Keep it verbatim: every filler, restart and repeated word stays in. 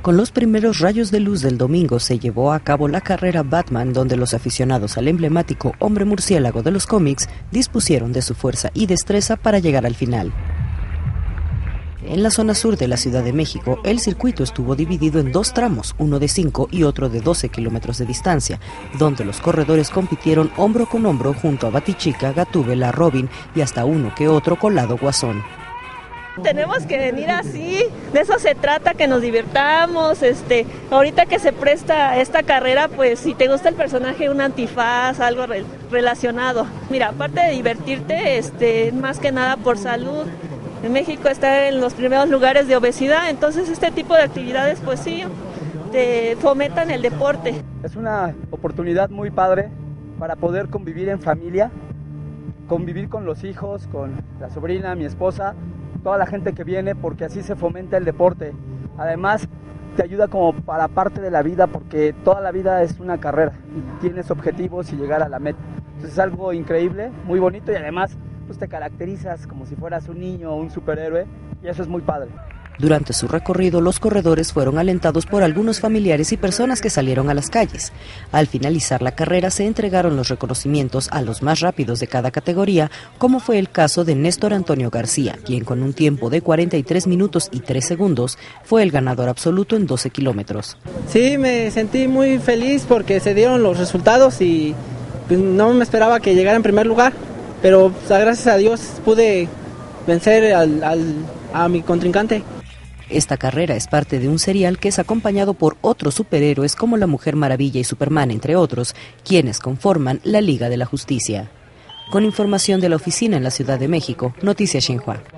Con los primeros rayos de luz del domingo se llevó a cabo la carrera Batman, donde los aficionados al emblemático hombre murciélago de los cómics dispusieron de su fuerza y destreza para llegar al final. En la zona sur de la Ciudad de México, el circuito estuvo dividido en dos tramos, uno de cinco y otro de doce kilómetros de distancia, donde los corredores compitieron hombro con hombro junto a Batichica, Gatúbela, Robin y hasta uno que otro colado Guasón. Tenemos que venir así, de eso se trata, que nos divirtamos, este, ahorita que se presta esta carrera, pues si te gusta el personaje, un antifaz, algo re relacionado. Mira, aparte de divertirte, este, más que nada por salud, en México está en los primeros lugares de obesidad, entonces este tipo de actividades, pues sí, te fomentan el deporte. Es una oportunidad muy padre para poder convivir en familia, convivir con los hijos, con la sobrina, mi esposa, toda la gente que viene, porque así se fomenta el deporte. Además, te ayuda como para parte de la vida, porque toda la vida es una carrera y tienes objetivos y llegar a la meta. Entonces es algo increíble, muy bonito y además pues te caracterizas como si fueras un niño o un superhéroe y eso es muy padre. Durante su recorrido, los corredores fueron alentados por algunos familiares y personas que salieron a las calles. Al finalizar la carrera, se entregaron los reconocimientos a los más rápidos de cada categoría, como fue el caso de Néstor Antonio García, quien con un tiempo de cuarenta y tres minutos y tres segundos fue el ganador absoluto en doce kilómetros. Sí, me sentí muy feliz porque se dieron los resultados y pues, no me esperaba que llegara en primer lugar, pero pues, gracias a Dios pude vencer al, al, a mi contrincante. Esta carrera es parte de un serial que es acompañado por otros superhéroes como la Mujer Maravilla y Superman, entre otros, quienes conforman la Liga de la Justicia. Con información de la oficina en la Ciudad de México, Noticias Xinhua.